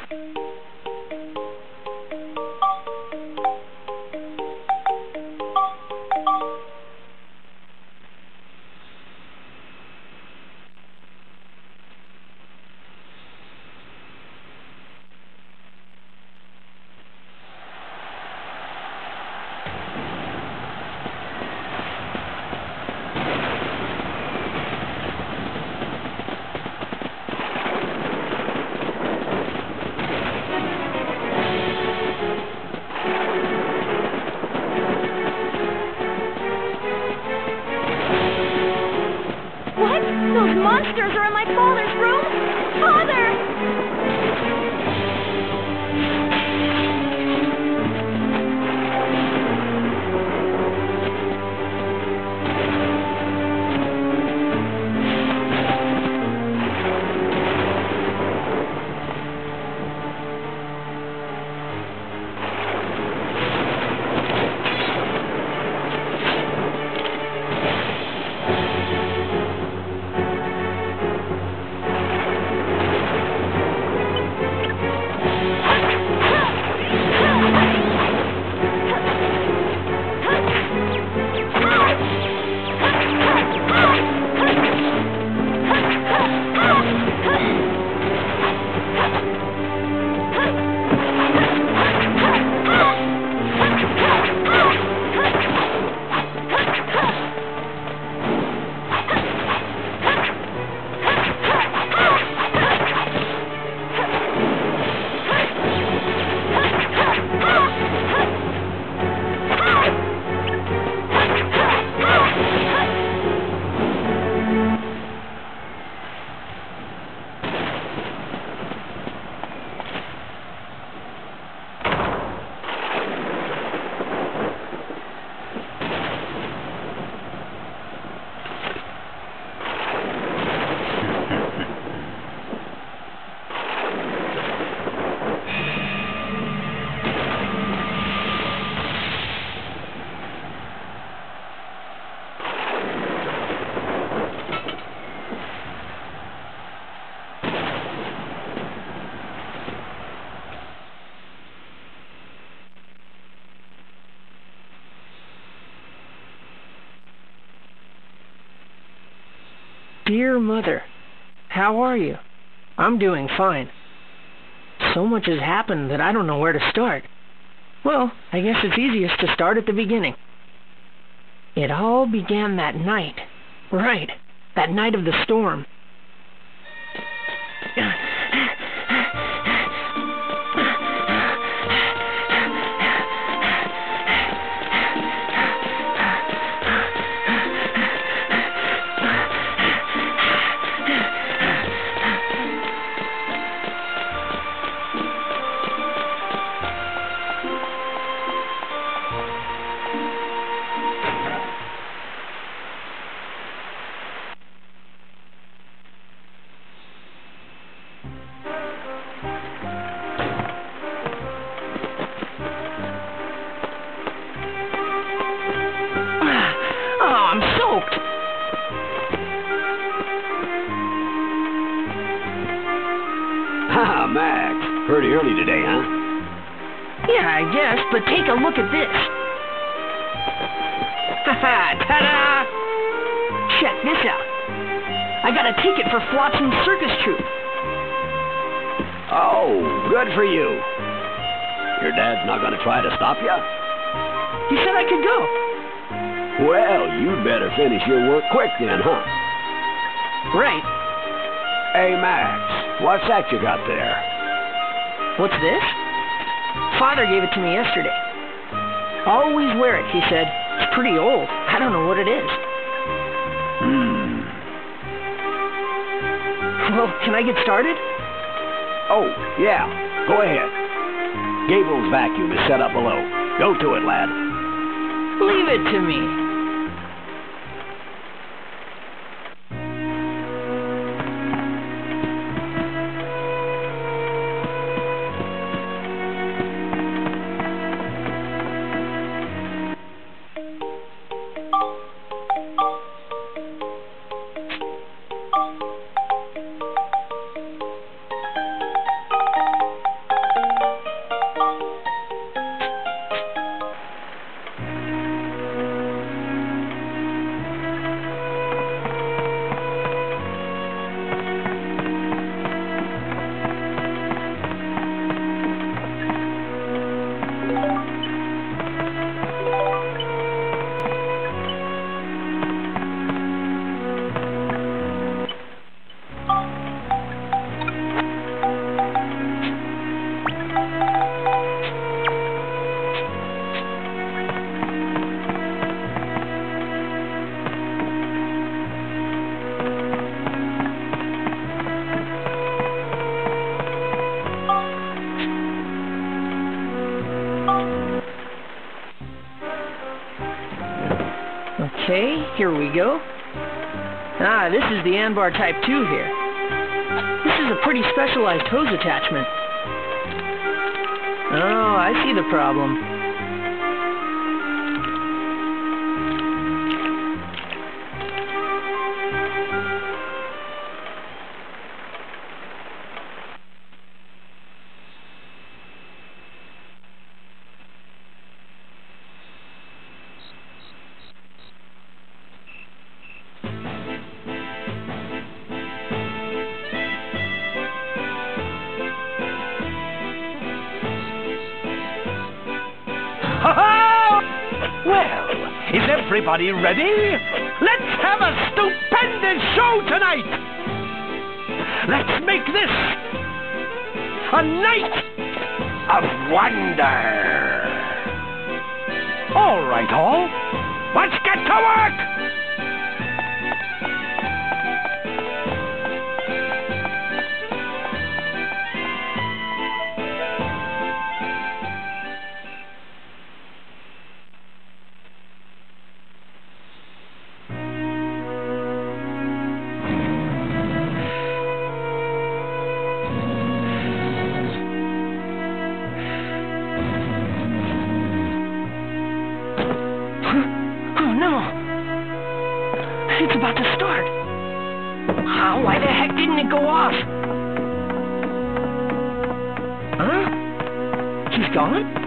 Those monsters are in my father's room! Father! Dear Mother, how are you? I'm doing fine. So much has happened that I don't know where to start. Well, I guess it's easiest to start at the beginning. It all began that night. Right, that night of the storm. Haha, Max. Pretty early today, huh? Yeah, I guess, but take a look at this. Haha, ta-da! Check this out. I got a ticket for Flotsam's circus troupe. Oh, good for you. Your dad's not gonna try to stop you? He said I could go. Well, you'd better finish your work quick then, huh? Right. Hey, Max, what's that you got there? What's this? Father gave it to me yesterday. Always wear it, he said. It's pretty old. I don't know what it is. Well, can I get started? Oh, yeah. Go ahead. Gable's vacuum is set up below. Go to it, lad. Leave it to me. Here we go. Ah, this is the Anbar Type 2 here. This is a pretty specialized hose attachment. Oh, I see the problem. Well, is everybody ready? Let's have a stupendous show tonight! Let's make this a night of wonder! All right, all. Let's get to work! It's about to start. Why the heck didn't it go off? Huh? He's gone?